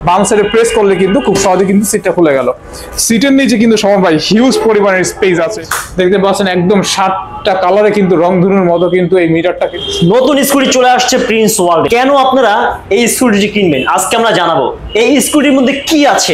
বাম সাইডে প্রেস করলে কিন্তু খুব সহজে কিন্তু সিটটা খুলে গেল। সিটের নিচে কিন্তু শোভন ভাই হিউজ পরিমাণের স্পেস আছে, দেখতে পাচ্ছেন একদম 7টা কালারে কিন্তু রংধনুর মতো কিন্তু এই মিটারটা। নতুন স্কুটি চলে আসছে প্রিন্স ওয়ার্ল্ড। কেন আপনারা এই স্কুটিটি কিনবেন আজকে আমরা জানাবো। এই স্কুটির মধ্যে কি আছে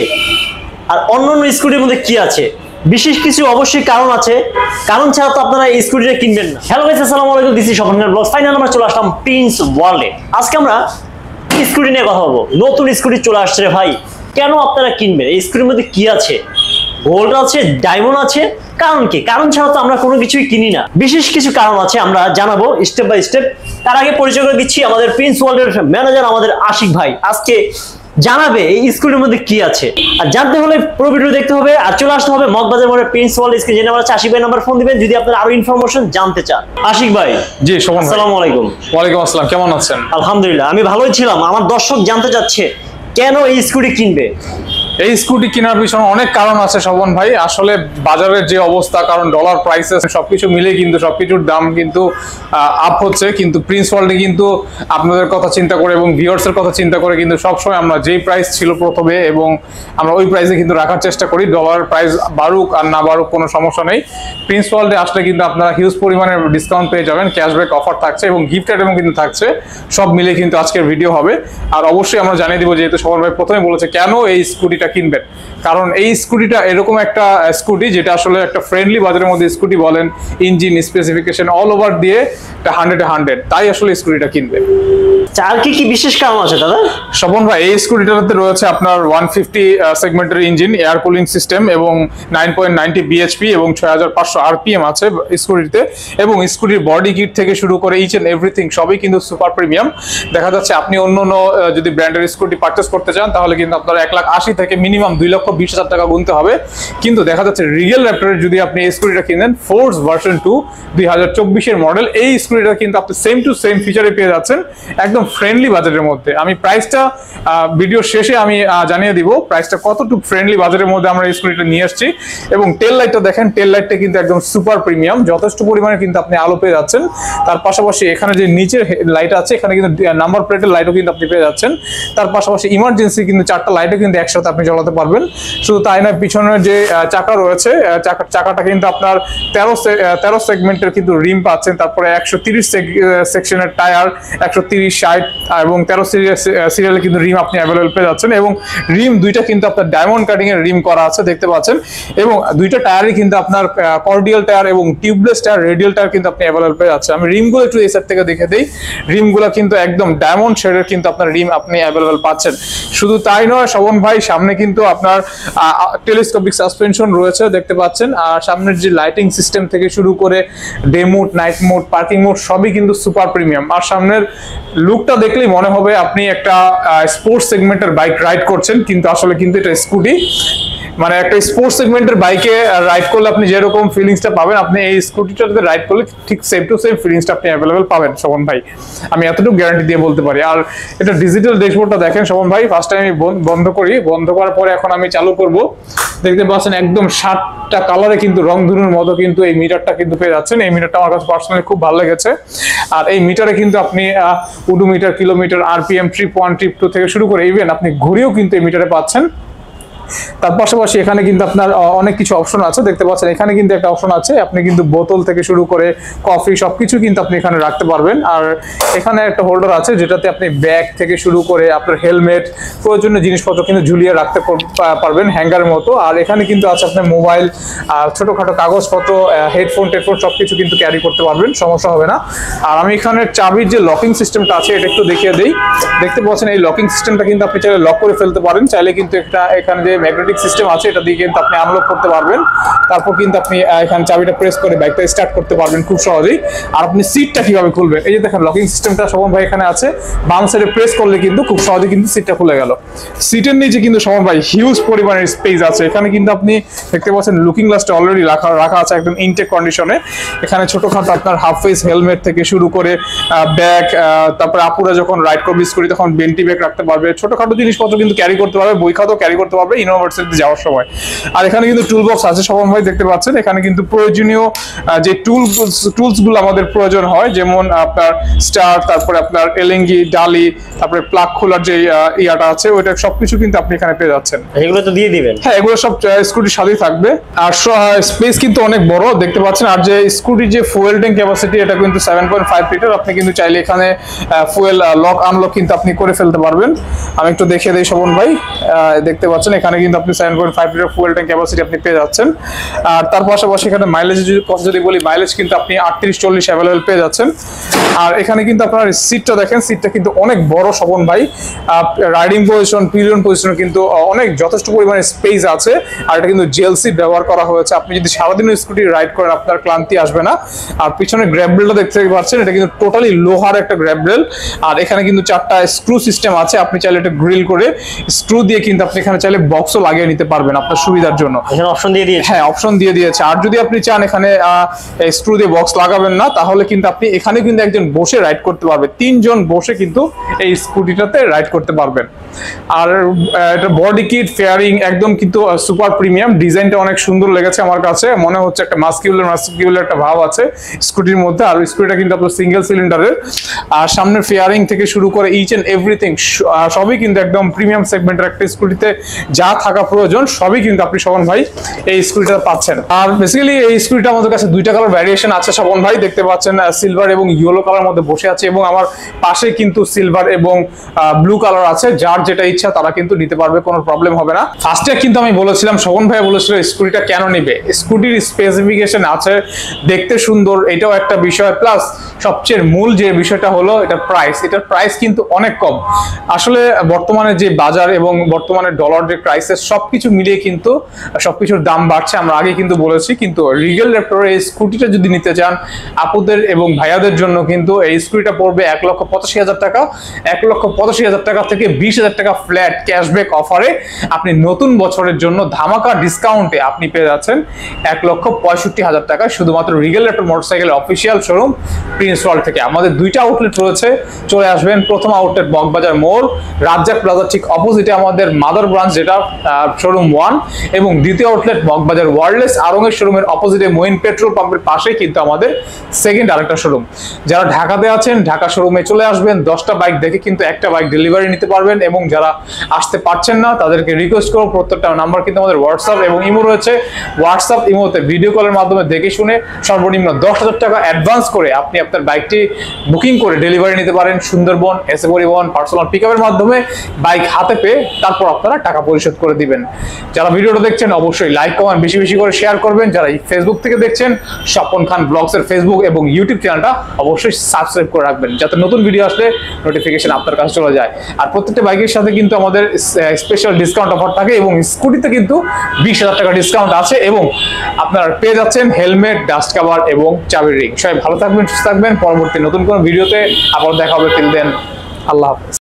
আর অন্যান্য স্কুটির মধ্যে কি আছে, বিশেষ কিছু অবশ্যই কারণ আছে, কারণ ছাড়া তো আপনারা এই স্কুটিটা কিনবেন না। হ্যালো গাইস, আসসালামু আলাইকুম, this is Swapan blogs. Finally আমরা চলে আসলাম প্রিন্স ওয়ার্ল্ডে। আজকে আমরা স্কুটি নিয়ে কথা বলবো। নতুন স্কুটি চলে আসছে রে ভাই, কেন আপনারা কিনবেন? এই স্কুটির মধ্যে কি আছে? গোল্ড আছে, ডায়মন্ড আছে, কারণ কি? কারণ ছাড়া তো আমরা কোনো কিছুই কিনি না। বিশেষ কিছু কারণ আছে, আমরা জানাবো স্টেপ বাই স্টেপ। তার আগে পরিচয় করে দিচ্ছি আমাদের প্রিন্স ওয়ার্ল্ডের ম্যানেজার আমাদের আশিক ভাই আজকে জানাবে এই স্কুলের মধ্যে কি আছে। আর জানতে হলে পুরো ভিডিও দেখতে হবে আর চলে আসতে হবে মগবাজার মোড়ে প্রিন্স ওয়ার্ল্ড। স্ক্রিনে যে নাম্বার আছে আশিক ভাই নাম্বার ফোন দিবেন যদি আপনারা আরো ইনফরমেশন জানতে চান। আশিক ভাই। জি শোভন ভাই, আসসালামু আলাইকুম। ওয়ালাইকুম আসসালাম, কেমন আছেন? আলহামদুলিল্লাহ, আমি ভালোই ছিলাম। আমার দর্শক জানতে চাচ্ছে কেন এই স্কুটি কিনবে। এই স্কুটি কেনার পিছনে অনেক কারণ আছে শোভন ভাই। আসলে বাজারের যে অবস্থা, কারণ ডলার প্রাইসেস সবকিছু মিলে কিন্তু সবকিছুর দাম কিন্তু আপ হচ্ছে, কিন্তু প্রিন্স ওয়ার্ল্ডে কিন্তু আপনাদের কথা চিন্তা করে এবং ভিউয়ার্স এর কথা চিন্তা করে কিন্তু সবসময় আমরা যেই প্রাইস ছিল প্রথমে এবং আমরা ওই প্রাইসে কিন্তু রাখার চেষ্টা করি। ডলার প্রাইস বাড়ুক আর না বাড়ুক কোনো সমস্যা নেই, প্রিন্স ওয়ার্ল্ডে আসলে কিন্তু আপনারা হিউজ পরিমাণের ডিসকাউন্ট পেয়ে যাবেন, ক্যাশব্যাক অফার থাকছে এবং গিফট আইটেমও কিন্তু থাকছে। সব মিলে কিন্তু আজকের ভিডিও হবে। আর অবশ্যই আমরা জানিয়ে দিব, যেহেতু শোভন ভাই প্রথমে বলেছে কেন এই স্কুটিটা কিনবেন, কারণ এই স্কুটিটা এরকম একটা স্কুটি যেটা আসলে একটা ফ্রেন্ডলি বাজারের মধ্যে স্কুটি বলেন, ইঞ্জিন স্পেসিফিকেশন অল ওভার দিয়ে 100-100, তাই আসলে স্কুটিটা কিনবে। আর কি কি বিশেষ কারণ আছে দাদা? শোভন ভাই, এই স্কুটিটাতে রয়েছে আপনার 150 সেগমেন্টের ইঞ্জিন, এয়ার কুলিং সিস্টেম এবং 9.90 বিএইচপি এবং 6500 আরপিএম আছে স্কুটিতে। এবং স্কুটির বডি কিট থেকে শুরু করে ইচ এন্ড এভরিথিং সবই কিন্তু সুপার প্রিমিয়াম। দেখা যাচ্ছে আপনি অন্য যদি ব্র্যান্ডের স্কুটি পারচেস করতে চান তাহলে কিন্তু আপনার 1,80,000 থেকে মিনিমাম 2,20,000 টাকা গুনতে হবে। কিন্তু দেখা যাচ্ছে রিগেল র্যাপটরের যদি আপনি এই স্কুটিটা কিনেন ফোর্স ভার্সন 2 2024 মডেল, এই স্কুটিটা কিন্তু আপনি সেম টু সেম ফিচারে পেয়ে যাচ্ছেন একদম ফ্রেন্ডলি বাজেটের মধ্যে। আমি প্রাইসটা ভিডিও শেষে আমি জানিয়ে দিব প্রাইসটা কতটুকু ফ্রেন্ডলি বাজেটের মধ্যে আমরা এই স্কুটিটা নিয়ে আসছি। এবং টেল লাইটটা দেখেন, টেল লাইটটা কিন্তু একদম সুপার প্রিমিয়াম, যথেষ্ট পরিমাণে কিন্তু আপনি আলো পেয়ে যাচ্ছেন। তার পাশাপাশি এখানে যে নিচের লাইট আছে এখানে কিন্তু নাম্বার প্লেটের লাইটও কিন্তু আপনি পেয়ে যাচ্ছেন। তার পাশাপাশি ইমার্জেন্সি কিন্তু 4টা লাইটও কিন্তু একসাথে আপনি জ্বালাতে পারবেন। শুধু তাই নয়, পিছনের যে চাকা রয়েছে চাকাটা কিন্তু আপনার 13 সেগমেন্টের কিন্তু রিম পাচ্ছেন। তারপরে 130 সেকশনের টায়ার, 130, 60 এবং 13 সিরিয়ালে কিন্তু রিম আপনি অ্যাভেলেবল পেয়ে যাচ্ছেন। এবং রিম দুইটা কিন্তু আপনার ডায়মন্ড কাটিং এর রিম করা আছে, দেখতে পাচ্ছেন। এবং দুইটা টায়ারই কিন্তু আপনার কর্ডিয়াল টায়ার এবং টিউবলেস টায়ার, রেডিয়াল টায়ার কিন্তু আপনি অ্যাভেলেবল পেয়ে যাচ্ছেন। আমি রিমগুলো একটু এই সাইড থেকে দেখে দেই। রিমগুলো কিন্তু একদম ডায়মন্ড শেডের কিন্তু আপনার রিম আপনি অ্যাভেলেবল পাচ্ছেন। শুধু তাই নয় শোভন ভাই, সামনে কিন্তু আপনার টেলিস্কোপিক সাসপেনশন রয়েছে, দেখতে পাচ্ছেন। আর সামনের যে লাইটিং সিস্টেম থেকে শুরু করে day mode, night mode, parking mode সবই কিন্তু সুপার প্রিমিয়াম। আর সামনের লুকটা দেখলেই মনে হবে আপনি একটা স্পোর্টস সেগমেন্টের বাইক রাইড করছেন, কিন্তু আসলে কিন্তু এটা স্কুটি। মানে একটা স্পোর্টস সেগমেন্টের বাইকে রাইড করলে আপনি যেরকম ফিলিংসটা পাবেন, আপনি এই স্কুটিটাতে রাইড করলে ঠিক সেম টু সেম ফিলিংসটা আপনি অ্যাভেলেবল পাবেন শোভন ভাই, আমি এতটুকু গ্যারান্টি দিয়ে বলতে পারি। আর এটা ডিজিটাল ড্যাশবোর্ডটা দেখেন শোভন ভাই, ফার্স্ট টাইম আমি বন্ধ করি, বন্ধ করার পরে এখন আমি চালু করব। দেখতে পাচ্ছেন একদম 7টা কালারে কিন্তু রংধনুর মতো কিন্তু এই মিটারটা কিন্তু পেয়ে যাচ্ছেন। এই মিটারটা আমার কাছে পার্সোনালি খুব ভালো লেগেছে। আর এই মিটারে কিন্তু আপনি odometer, kilometre, RPM, trip 1, trip 2 থেকে শুরু করে ইভেন আপনি ঘুরেও কিন্তু এই মিটারে পাচ্ছেন। তার পাশাপাশি এখানে কিন্তু আপনার অনেক কিছু অপশন আছে, দেখতে পাচ্ছেন। এখানে কিন্তু একটা অপশন আছে, আপনি কিন্তু বোতল থেকে শুরু করে কফি সবকিছু কিন্তু আপনি এখানে রাখতে পারবেন। আর এখানে একটা হোল্ডার আছে যেটাতে আপনি ব্যাগ থেকে শুরু করে আপনার হেলমেট, প্রয়োজনীয় জিনিসপত্র কিন্তু ঝুলিয়ে রাখতে পারবেন হ্যাঙ্গারের মতো। আর এখানে কিন্তু আছে আপনার মোবাইল, ছোটখাটো কাগজপত্র, হেডফোন সবকিছু কিন্তু ক্যারি করতে পারবেন, সমস্যা হবে না। আর আমি এখানে চাবির যে লকিং সিস্টেমটা আছে এটা একটু দেখিয়ে দেই। দেখতে পাচ্ছেন এই লকিং সিস্টেমটা কিন্তু আপনি চাইলে লক করে ফেলতে পারেন, চাইলে কিন্তু এখানে যে ম্যাগনেটিক সিস্টেম আছে এটা দিয়ে কিন্তু আপনি আনলক করতে পারবেন। তারপর কিন্তু আপনি এখানে চাবিটা প্রেস করে বাইকটা স্টার্ট করতে পারবেন খুব সহজেই। আর আপনি সিটটা কিভাবে খুলবেন, এই যে দেখেন লকিং সিস্টেমটা শোভন ভাই এখানে আছে, বাম সাইডে প্রেস করলে কিন্তু খুব সহজে কিন্তু সিটটা খুলে গেল। সিটের নিচে কিন্তু শোভন ভাই হিউজ পরিমাণের স্পেস আছে। এখানে কিন্তু আপনি দেখতে পাচ্ছেন লুকিং গ্লাসটা অলরেডি রাখা আছে একদম ইনটেক কন্ডিশনে। এখানে ছোটখাটো আপনার হাফ ফেস হেলমেট থেকে শুরু করে ব্যাগ, তারপরে আপুরা যখন রাইড করবে স্কুটি তখন বেন্টি ব্যাগ রাখতে পারবে, ছোটখাটো জিনিসপত্র কিন্তু ক্যারি করতে পারবে, বই খাতাও ক্যারি করতে পারবে, ইউনিভার্সিটিতে যাওয়ার সময়। আর এখানে কিন্তু টুল বক্স আছে স্বপন ভাই, দেখতে পাচ্ছেন এখানে কিন্তু প্রয়োজনীয় যে টুলস গুলো আমাদের প্রয়োজন হয়, যেমন আপনার স্টার, তারপরে আপনার এলেঙ্গি, ডালি, তারপরে প্লাগ খোলার যে ইয়াটা আছে ওইটা সবকিছু কিন্তু আপনি এখানে পেয়ে যাচ্ছেন। এগুলো তো দিয়ে দিবেন? হ্যাঁ, এগুলো সব স্কুটির সাথেই থাকবে। আর স্পেস কিন্তু অনেক বড় দেখতে পাচ্ছেন। আর যে স্কুটির যে ফুয়েল ট্যাঙ্ক ক্যাপাসিটি এটা কিন্তু 7.5 লিটার। আপনি কিন্তু চাইলে এখানে ফুয়েল লক আনলক কিন্তু আপনি করে ফেলতে পারবেন। আমি একটু দেখিয়ে দিই স্বপন ভাই, দেখতে পাচ্ছেন এখানে কিন্তু আপনি 7.5 লিটার ফুয়েল ট্যাঙ্ক ক্যাপাসিটি আপনি পেয়ে যাচ্ছেন। আর তার পাশাপাশি এখানে মাইলেজের কথা যদি বলি, মাইলেজ কিন্তু আপনি 38-40 অ্যাভেলেবল পেয়ে যাচ্ছেন। আর এখানে কিন্তু আপনার সিটটা দেখেন, সিটটা কিন্তু অনেক বড় স্বপন ভাই। রাইডিং পজিশন, পিলিয়ন পজিশন কিন্তু অনেক যথেষ্ট পরিমাণে স্পেস আছে। আর এটা কিন্তু জেল সিট ব্যবহার করা হয়েছে। আপনি যদি সারাদিন স্কুটি রাইড করেন আপনার ক্লান্তি আসবে না। আর পিছনে গ্র্যাব রেলটা দেখতে পাচ্ছেন, এটা কিন্তু টোটালি লোহার একটা গ্র্যাব রেল। আর এখানে কিন্তু 4টা স্ক্রু সিস্টেম আছে। আপনি চাইলে এটা গ্রিল করে স্ক্রু দিয়ে কিন্তু আপনি এখানে চাইলে বক্সও লাগিয়ে নিতে পারবেন আপনার সুবিধার জন্য। এখানে অপশন দিয়ে দিয়েছে? হ্যাঁ, অপশন দিয়ে দিয়েছে। আর যদি আপনি চান এখানে স্ক্রু দিয়ে বক্স লাগাবেন না, তাহলে কিন্তু আপনি এখানে কিন্তু একজন বসে রাইড করতে পারবে। 3 জন বসে কিন্তু এই স্কুটিটাতে রাইড করতে পারবেন। আর এটা বডি কিট, ফেয়ারিং একদম কিন্তু সুপার প্রিমিয়াম। ডিজাইনটা অনেক সুন্দর লেগেছে আমার কাছে, মনে হচ্ছে একটা মাস্কিউলার একটা ভাব আছে স্কুটির মধ্যে। আর স্কুটিটা কিন্তু আপনার সিঙ্গেল সিলিন্ডারের। আর সামনের ফেয়ারিং থেকে শুরু করে ইচ এন্ড এভরিথিং সবই কিন্তু একদম প্রিমিয়াম সেগমেন্টের একটা স্কুটিতে যা থাকা প্রয়োজন সবই কিন্তু আপনি স্বপন ভাই এই স্কুটিটা পাচ্ছেন। আর বেসিক্যালি এই স্কুটিটা আমাদের কাছে 2টা কালার ভ্যারিয়েশন আছে স্বপন ভাই, দেখতে পাচ্ছেন সিলভার এবং ইয়েলো কালার মধ্যে বসে আছে, এবং আমার পাশে কিন্তু সিলভার এবং ব্লু কালার আছে। যার যেটা ইচ্ছা তারা কিন্তু নিতে পারবে, কোনো প্রবলেম হবে না। ফার্স্টে কিন্তু আমি বলেছিলাম, স্বপন ভাই বলেছিল স্কুটিটা কেন নিবে, স্কুটির স্পেসিফিকেশন আছে, দেখতে সুন্দর, এটাও একটা বিষয়। প্লাস সবচেয়ে মূল যে বিষয়টা হলো এটা প্রাইস। এটার প্রাইস কিন্তু অনেক কম। আসলে বর্তমানে যে বাজার এবং বর্তমানে ডলার যে ক্রাইসিস সবকিছু মিলিয়ে কিন্তু সবকিছুর দাম বাড়ছে, আমরা আগে কিন্তু বলেছি। কিন্তু রিগেল র্যাপটরের এই স্কুটিটা যদি নিতে চান আপুদের এবং ভাইয়াদের জন্য, কিন্তু এই স্কুটিটা পড়বে 1,85,000 টাকা। 1,85,000 টাকা থেকে 20,000 টাকা ফ্ল্যাট ক্যাশব্যাক অফারে আপনি নতুন বছরের জন্য ধামাকা ডিসকাউন্টে আপনি পেয়ে যাচ্ছেন 1,65,000 টাকা, শুধুমাত্র রিগেল র্যাপটর মোটরসাইকেলের অফিসিয়াল শোরুম প্রিন্স ওয়ার্ল্ড থেকে। আমাদের 2টা আউটলেট রয়েছে, চলে আসবেন। প্রথম আউটলেট মগবাজার মোড়, রাজ্জাক প্লাজার ঠিক অপোজিটে আমাদের মাদার ব্রাঞ্চ, যেটা শোরুম 1, এবং দ্বিতীয় আউটলেট মগবাজার ওয়ার্ল্ডস আরঙের শোরুমের অপোজিটে মইন পেট্রোল পাম্পের পাশেই কিন্তু আমাদের সেকেন্ড আরেকটা শোরুম। যারা ঢাকাতে আছেন ঢাকা শোরুমে চলে আসবেন, 10টা বাইক দেখে কিন্তু একটা বাইক ডেলিভারি নিতে পারবেন। এবং যারা আসতে পারছেন না তাদেরকে রিকোয়েস্ট করব, প্রত্যেকটা নাম্বার কিন্তু আমাদের হোয়াটসঅ্যাপ এবং ইমো রয়েছে। হোয়াটসঅ্যাপ ইমোতে ভিডিও কলের মাধ্যমে দেখে শুনে সর্বনিম্ন 10,000 টাকা অ্যাডভান্স করে আপনি আপনার বাইকটি বুকিং করে ডেলিভারি নিতে পারেন। সুন্দরবন, এসএ পরিবহন, পার্সোনাল পিকআপের মাধ্যমে বাইক হাতে পেয়ে তারপর আপনারা টাকা পরিশোধ করে দিবেন। যারা ভিডিওটা দেখছেন অবশ্যই লাইক কমেন্ট বেশি বেশি করে শেয়ার করবেন। যারা ফেসবুক থেকে দেখছেন স্বপন খান ব্লগস এর ফেসবুক এবং ইউটিউব চ্যানেলটা অবশ্যই সাবস্ক্রাইব করে রাখবেন, যাতে নতুন ভিডিও আসলে নোটিফিকেশন আপনার কাছে চলে যায়। আর প্রত্যেকটা বাইকের সাথে কিন্তু আমাদের স্পেশাল ডিসকাউন্ট অফার থাকে, এবং স্কুটিতে কিন্তু 20,000 টাকা ডিসকাউন্ট আছে, এবং আপনারা পেয়ে যাচ্ছেন হেলমেট, ডাস্ট কভার এবং চাবির রিং। সবাই ভালো থাকবেন, সুস্থ থাকবেন। পরবর্তী নতুন কোনো ভিডিওতে আবার দেখা হবে। টিল দেন, আল্লাহ হাফেজ।